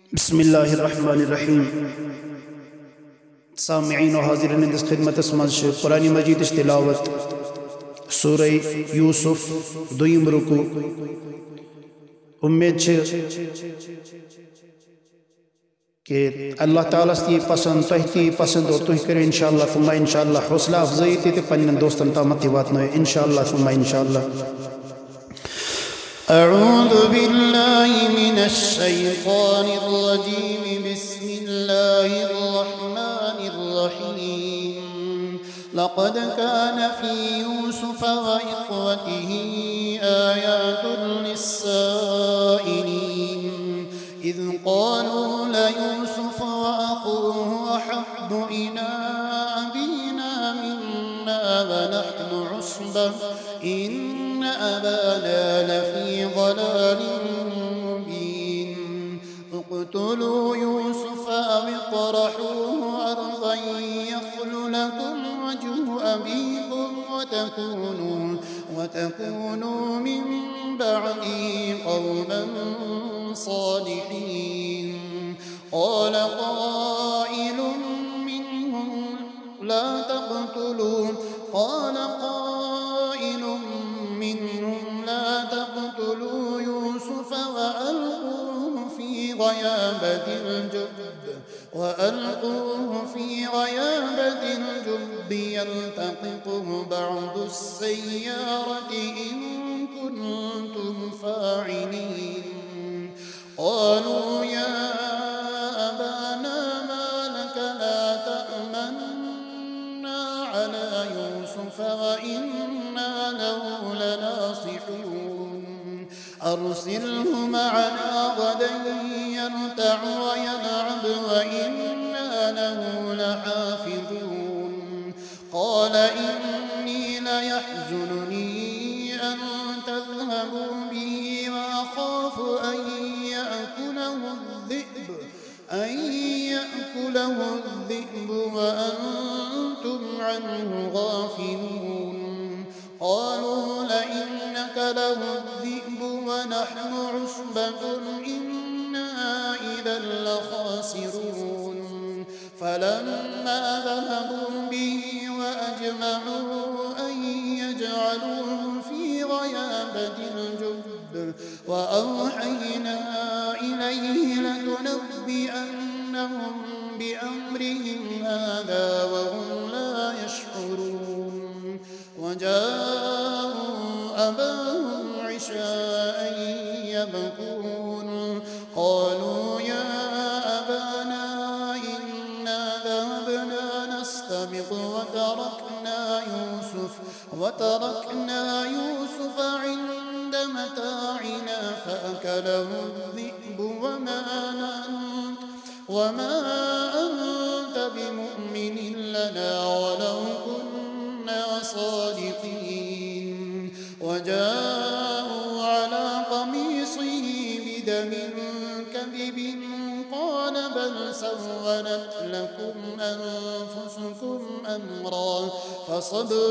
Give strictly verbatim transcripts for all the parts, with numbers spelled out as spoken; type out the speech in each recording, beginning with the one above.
बिस्मिल्लाहिर्रहमानिर्रहीम। सामिईन व हाज़िरीन इस खिदमत मज़ कुरान मजीद तिलावत सूरह यूसुफ दुयम रुकू। उम्मीद कि अल्लाह ताला ती पसंद तह ती पसंद और तुह करो इंशाअल्लाह फुमा इंशाअल्लाह हौसला अफजाई ती पन्न दोस्तन तामत वातनो इंशाअल्लाह फुमा इंशाअल्लाह। अऊज़ु बिल्लाहि मिनश शैतानिर रजीम। बिस्मिल्लाहिर रहमानिर रहीम। लक़द कान फ़ी यूसुफ़ व इख़्वतिही आयातुन लिस्साइलीन इज़ क़ालू लयूसुफ़ व अख़ूहु अहब्बु इला अबीना मिन्ना व नहनु उसबह इन्न अबाना लफ़ी ज़लाल मुबीन। उक़्तुलू यूसुफ़ अव इत्रहूहु अर्ज़न यख़्ल लकुम वजहु अबीकुम वतकूनू वतकूनू मिन बअदिही क़ौमन सालिहीन। क़ाल क़ाइलुम मिन्हुम ला तक़्तुलू क़ाल क़ाइलुम मिन्हुम ला तक़्तुलू यूसुफ़ वअल्क़ूहु फ़ी ग़याबतिल जुब्ब वअल्क़ूहु फ़ी ग़याबतिल जुब्ब यल्तक़ितहु बअदु अस्सय्यारति इन कुन्तुम फ़ाइलीन। क़ालू या अबाना मा लक ला तअमन्ना अला यूसुफ़ व इन्ना लहु लनासिहून। अरसिलहु मअना गदन यरतअ व यलअब व इन्ना लहु लहाफ़िज़ून। क़ाल इन्नी लयहज़ुनुनी अन तज़हबू बिही व अख़ाफ़ु अन यअकुलहु الذئب أن يأكله الذئب وأنتم عنه غافلون। قالوا لئن أكله الذئب ونحن عصبة إنا إذا لخاسرون. فلما ذهبوا به وأجمعوا أن يجعلوه في غيابة الجب وأوحينا إليه لتنبئنهم بأمرهم هذا وهم لا يشعرون. وجاءوا أباهم عشاء يبكون. قالوا يا أبانا إنا ذهبنا نستبق وتركنا يوسف وتركنا يوسف عند متاعنا فأكله الذئب وما أنت وما أنت بمؤمن لنا ولو كنا صادقين. وجاءوا على قميصه بدم كذب قال بل سولت لكم أنفسكم أمرا فصبر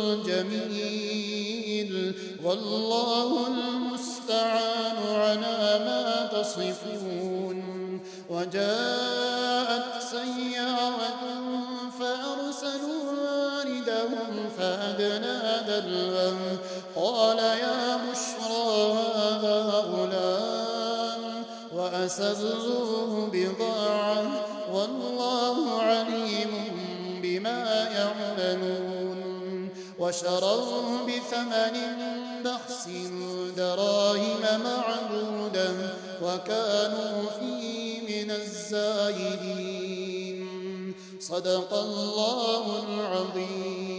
جميل والله المستعان على ما تصفون. وجاءت سيارة فأرسلوا واردهم فأدلى دلوه قال يا بشرى هذا غلام وأسروه بضاعة والله عليم بما يعملون. وشروه بثمن بخس دراهم معدودة وكانوا فيه من الزاهدين. صدق الله العظيم.